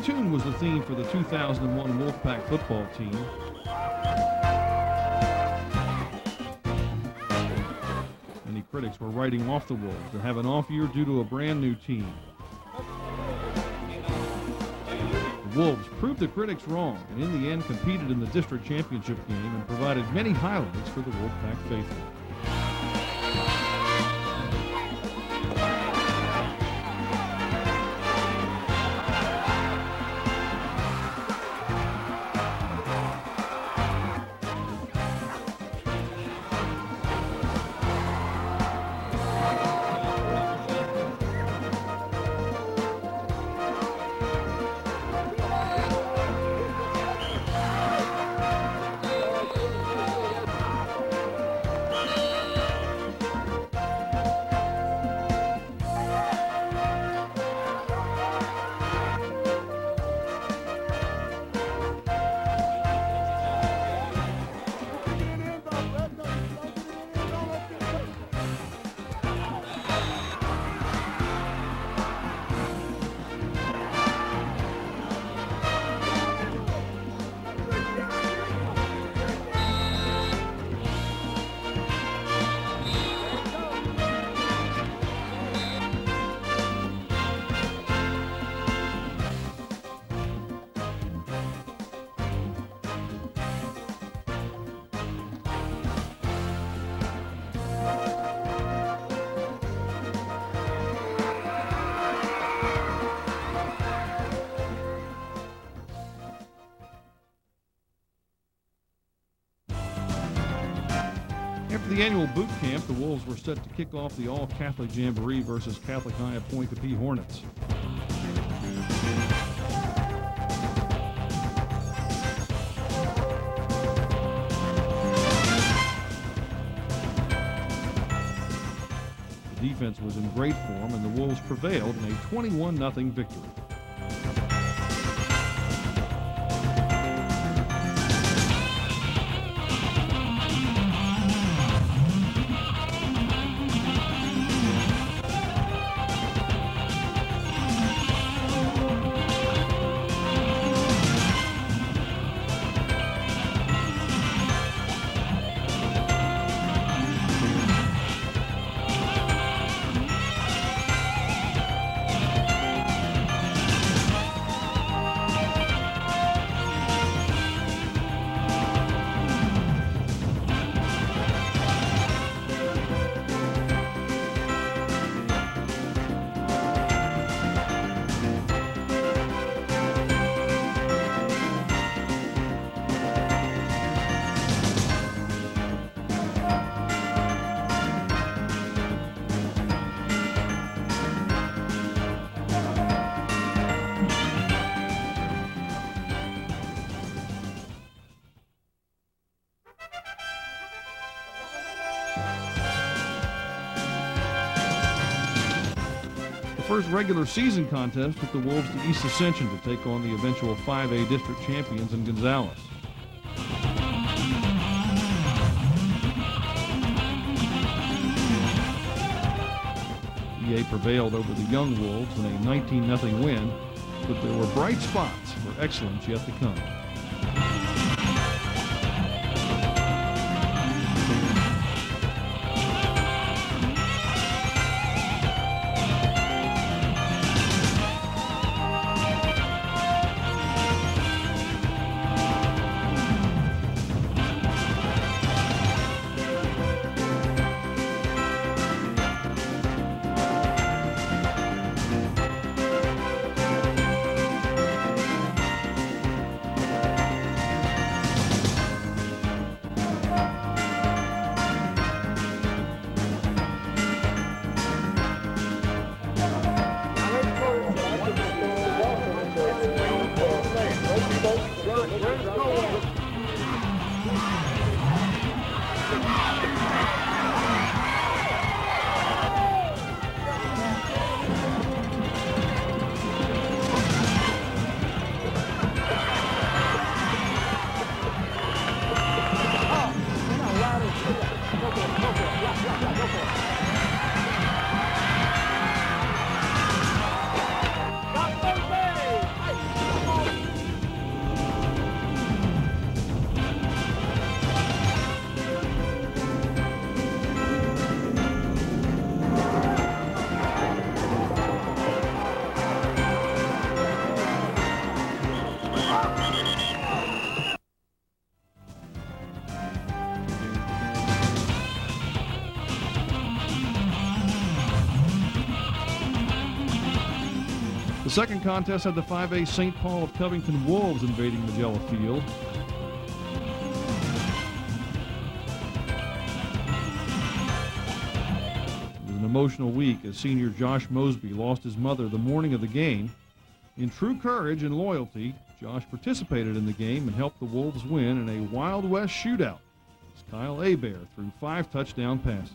Tune was the theme for the 2001 Wolfpack football team. Many critics were writing off the Wolves to have an off year due to a brand new team. The Wolves proved the critics wrong and in the end competed in the district championship game and provided many highlights for the Wolfpack faithful. After the annual boot camp, the Wolves were set to kick off the All-Catholic Jamboree versus Catholic High of Point Capee Hornets. The defense was in great form, and the Wolves prevailed in a 21-0 victory. The first regular season contest took the Wolves to East Ascension to take on the eventual 5A district champions in Gonzales. EA prevailed over the Young Wolves in a 19-0 win, but there were bright spots for excellence yet to come. second contest had the 5A St. Paul of Covington Wolves invading Magella Field. It was an emotional week as senior Josh Mosby lost his mother the morning of the game. In true courage and loyalty, Josh participated in the game and helped the Wolves win in a Wild West shootout as Kyle Hebert threw 5 touchdown passes.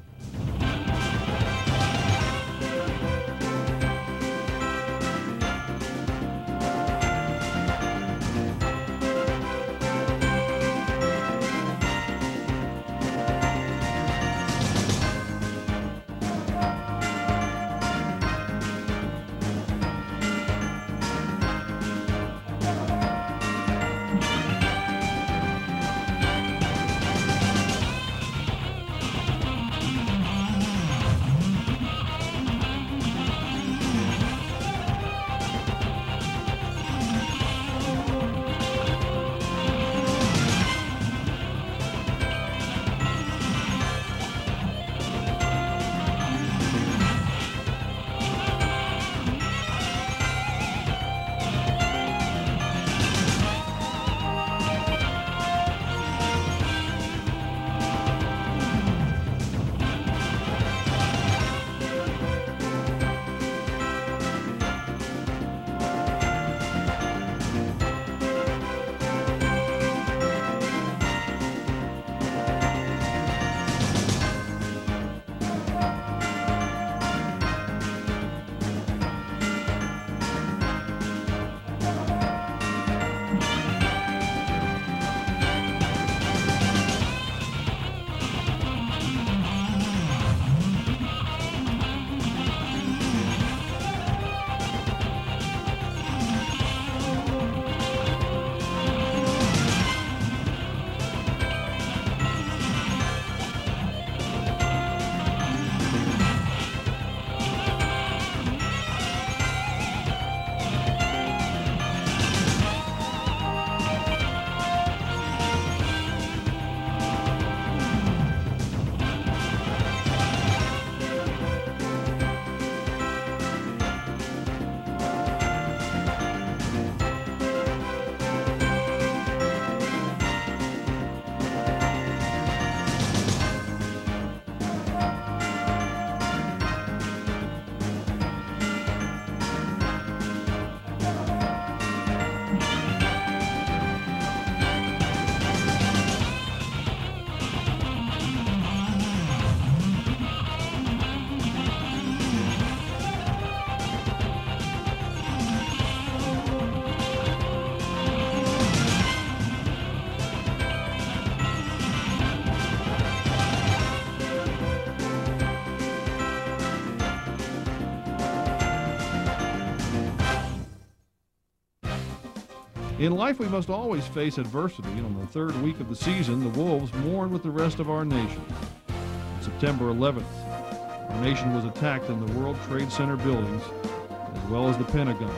In life, we must always face adversity, and on the third week of the season, the Wolves mourn with the rest of our nation. On September 11th, our nation was attacked in the World Trade Center buildings, as well as the Pentagon.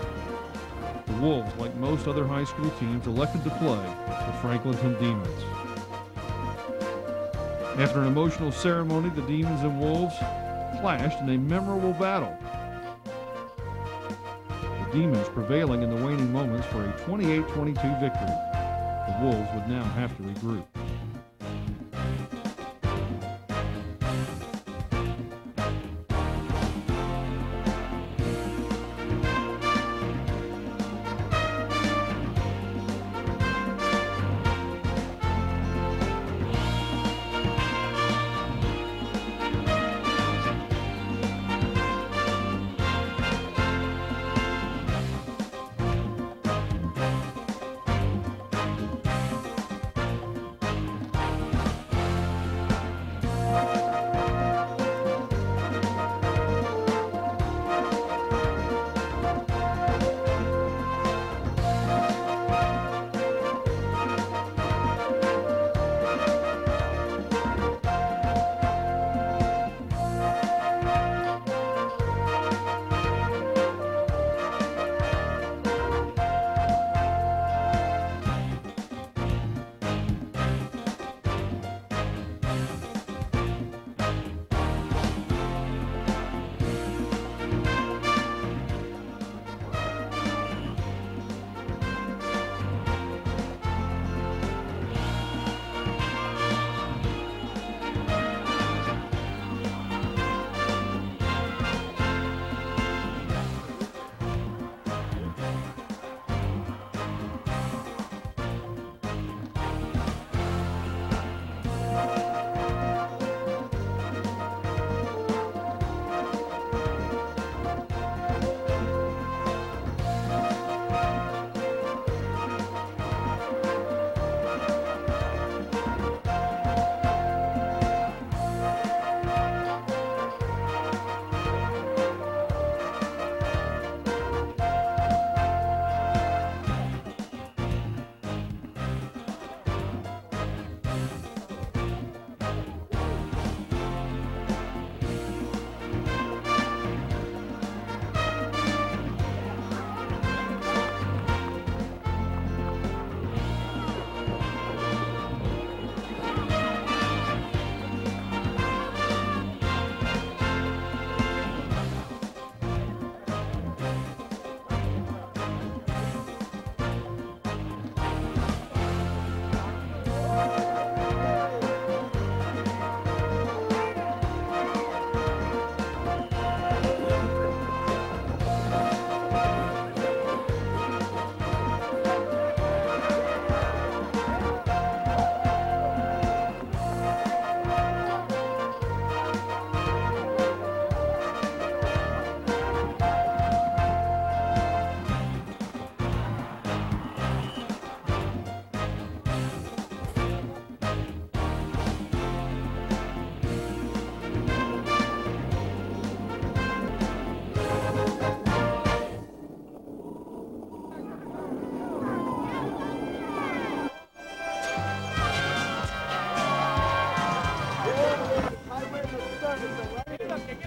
The Wolves, like most other high school teams, elected to play the Franklinton Demons. After an emotional ceremony, the Demons and Wolves clashed in a memorable battle. The Demons prevailing in the waning moments for a 28-22 victory. The Wolves would now have to regroup.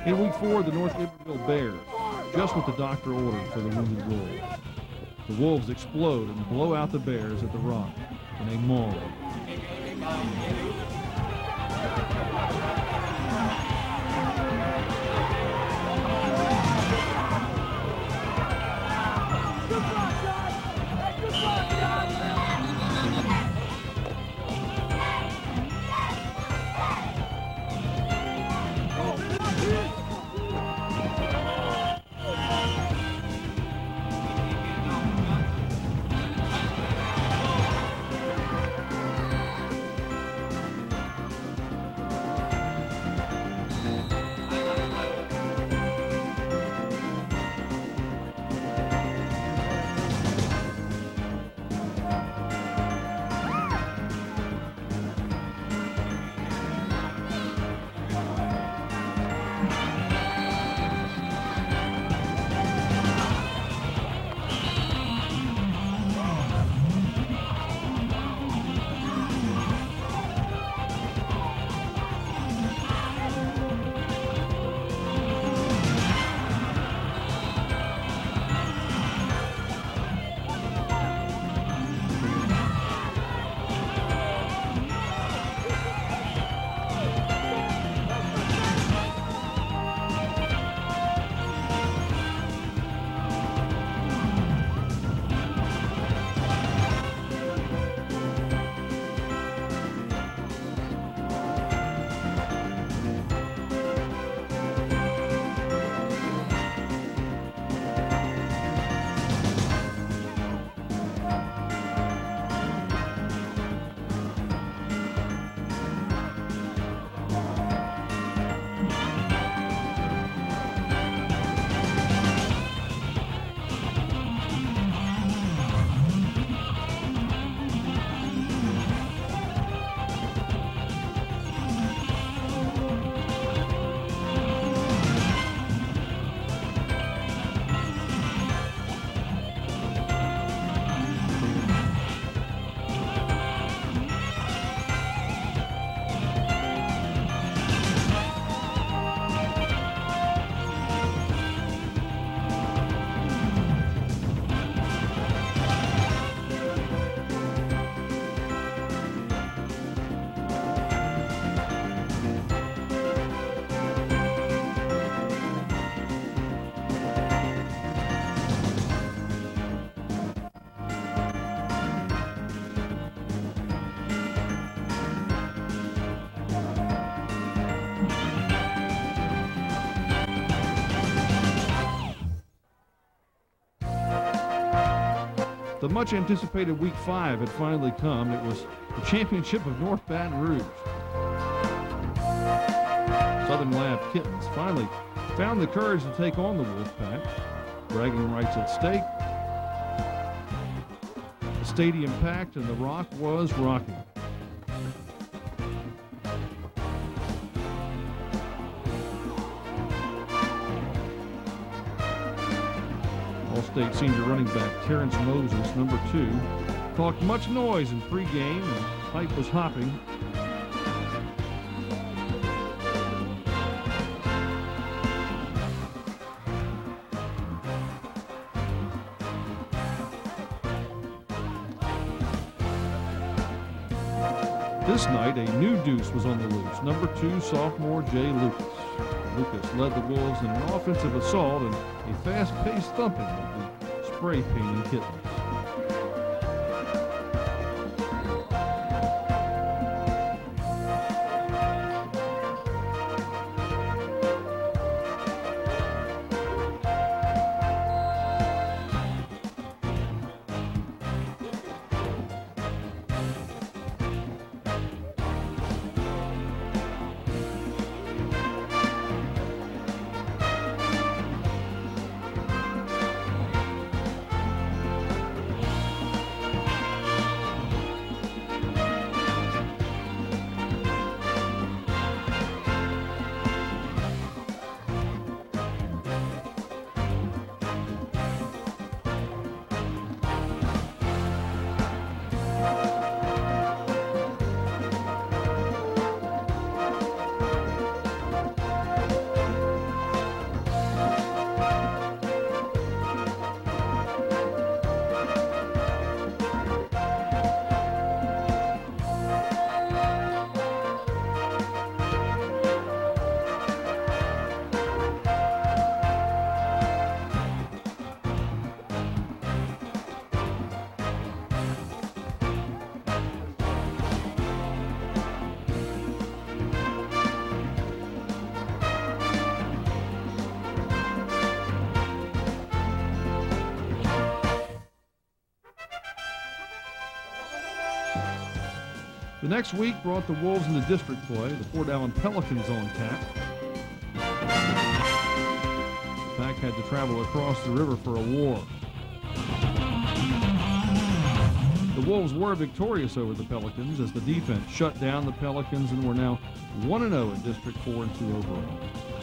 In week 4, the North Iberville Bears, just what the doctor ordered for the wounded Wolves. The Wolves explode and blow out the Bears at the Rock in a maul. The much-anticipated Week 5 had finally come. It was the championship of North Baton Rouge. Southern Lab Kittens finally found the courage to take on the Wolfpack. Bragging rights at stake. The stadium packed and the Rock was rocking. All-State senior running back Terrence Moses, number 2, talked much noise in pregame and hype was hopping. This night, a new deuce was on the loose. Number 2, sophomore Jay Lucas. Lucas led the Wolves in an offensive assault and a fast-paced thumping of the spray-painting Kittens. The next week brought the Wolves into district play. The Fort Allen Pelicans on tap. The Pack had to travel across the river for a war. The Wolves were victorious over the Pelicans as the defense shut down the Pelicans and were now 1-0 in District 4 and 2 overall.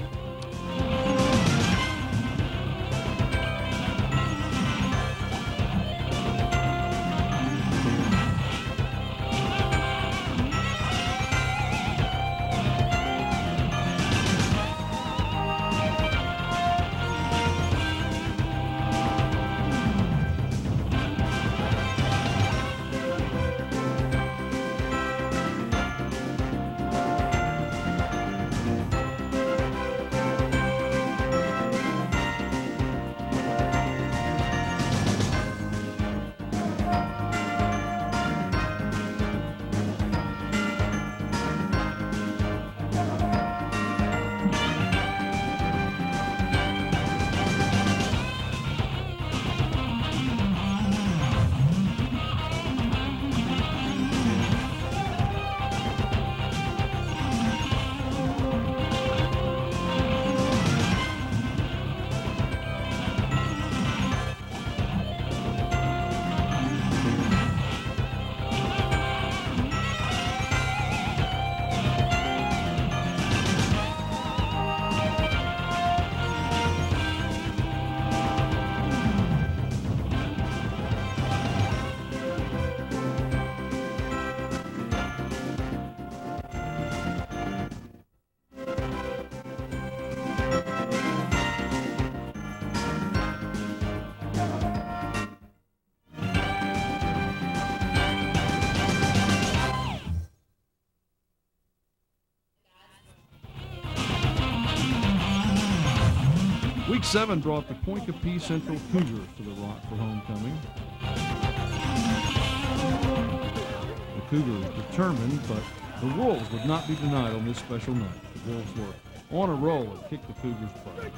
Week 7 brought the Pointe-Coupee Central Cougars to the Rock for homecoming. The Cougars determined, but the Wolves would not be denied on this special night. The Wolves were on a roll and kicked the Cougars' butt.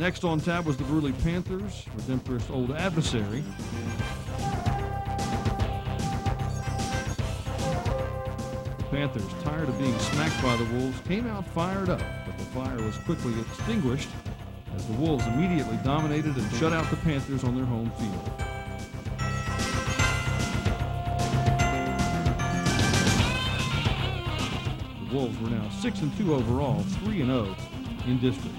Next on tap was the Bruley Panthers, Redemptorist's old adversary. The Panthers, tired of being smacked by the Wolves, came out fired up, but the fire was quickly extinguished as the Wolves immediately dominated and shut out the Panthers on their home field. The Wolves were now 6-2 overall, 3-0 in district.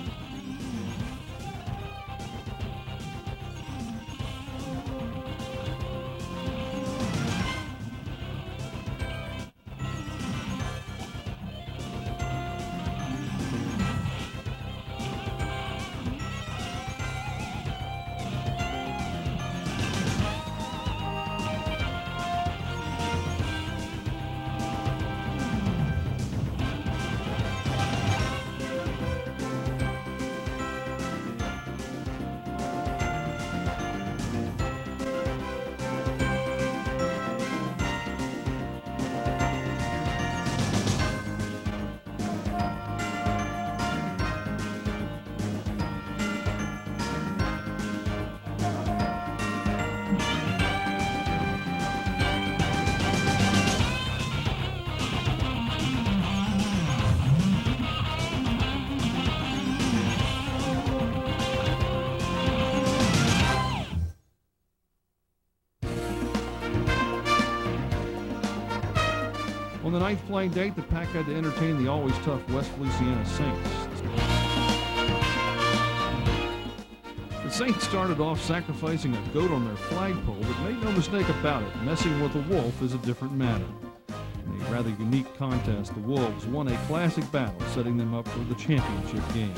On the ninth playing date, the Pack had to entertain the always tough West Feliciana Saints. The Saints started off sacrificing a goat on their flagpole, but made no mistake about it, messing with a wolf is a different matter. In a rather unique contest, the Wolves won a classic battle, setting them up for the championship game.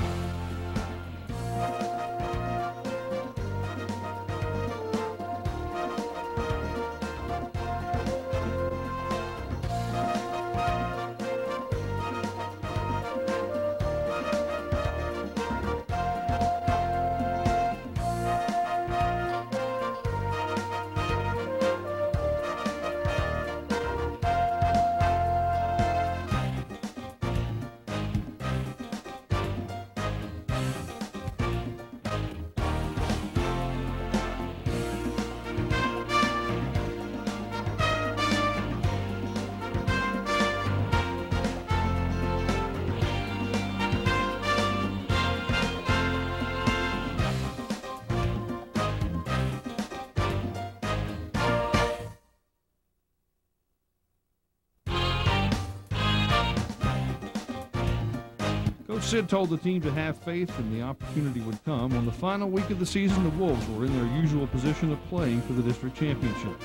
Coach Sid told the team to have faith and the opportunity would come. On the final week of the season, the Wolves were in their usual position of playing for the district championship.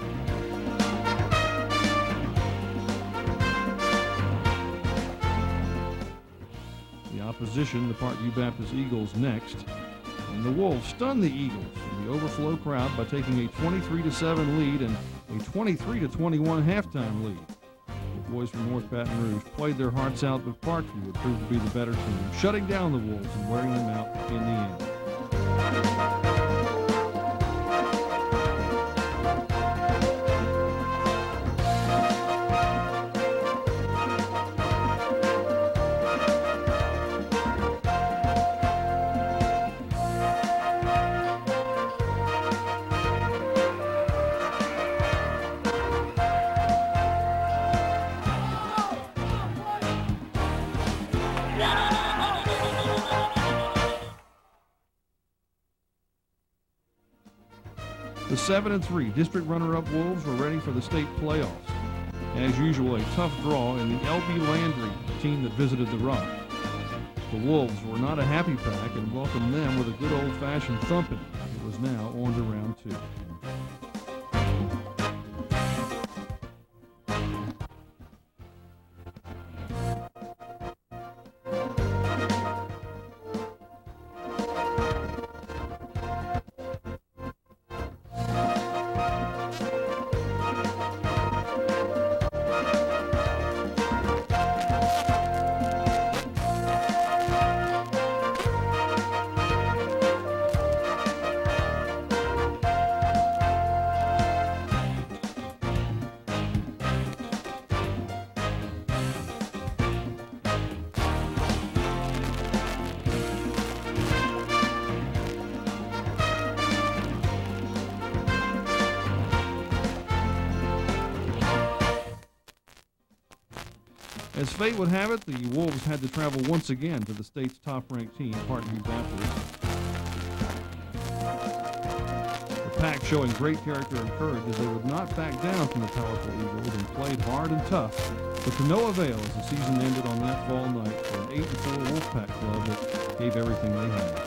The opposition, the Parkview Baptist Eagles, next. And the Wolves stunned the Eagles in the overflow crowd by taking a 23-7 lead and a 23-21 halftime lead. The boys from North Baton Rouge played their hearts out, but Parkview would prove to be the better team, shutting down the Wolves and wearing them out in the end. The 7-3 district runner-up Wolves were ready for the state playoffs. As usual, a tough draw in the LB Landry, team that visited the Rock. The Wolves were not a happy pack and welcomed them with a good old-fashioned thumping. It was now on to round two. As fate would have it, the Wolves had to travel once again to the state's top-ranked team, Parkview Baptist. The Pack showing great character and courage as they would not back down from the powerful Eagles and played hard and tough, but to no avail as the season ended on that fall night for an 8-4 Wolfpack club that gave everything they had.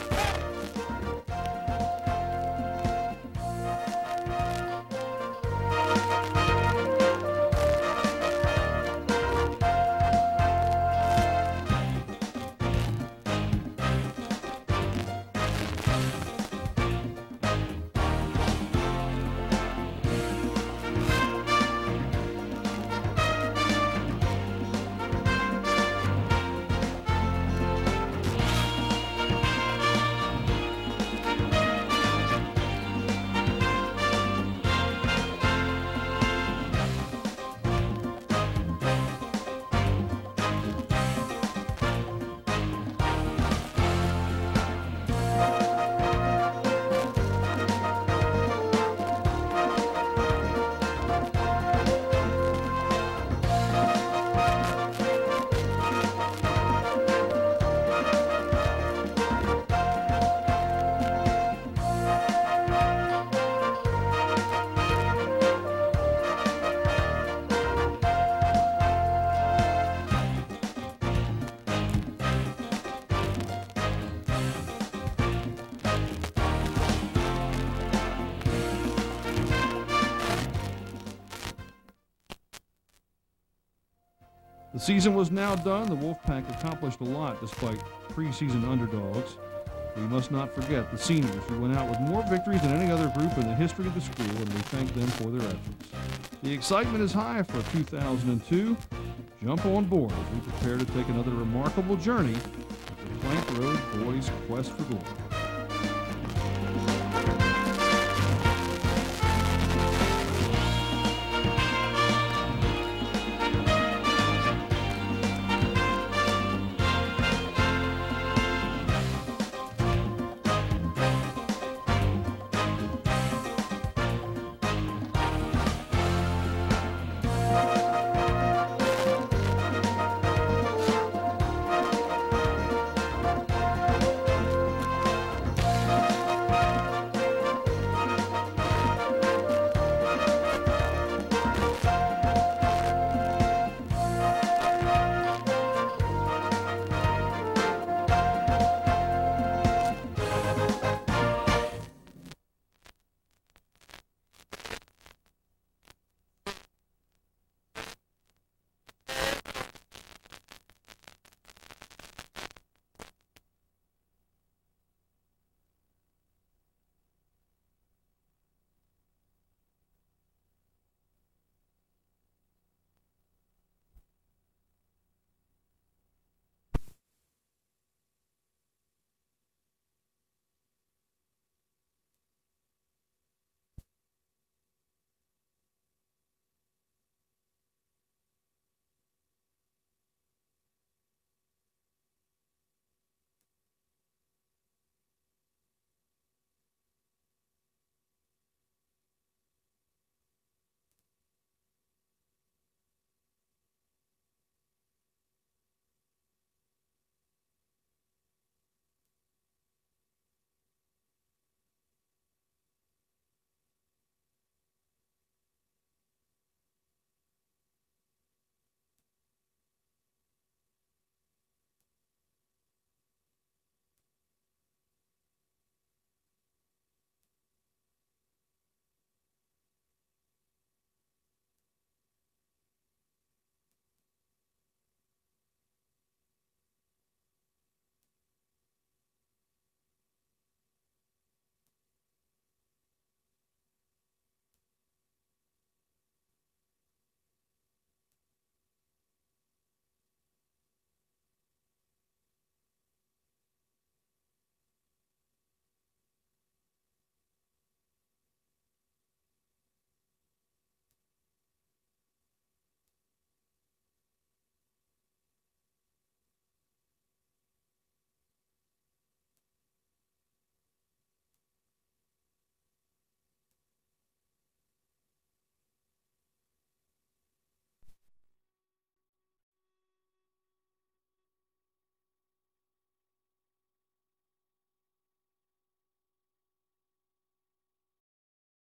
The season was now done. The Wolfpack accomplished a lot despite preseason underdogs. We must not forget the seniors, who went out with more victories than any other group in the history of the school, and we thank them for their efforts. The excitement is high for 2002. Jump on board as we prepare to take another remarkable journey of the Plank Road Boys' quest for glory.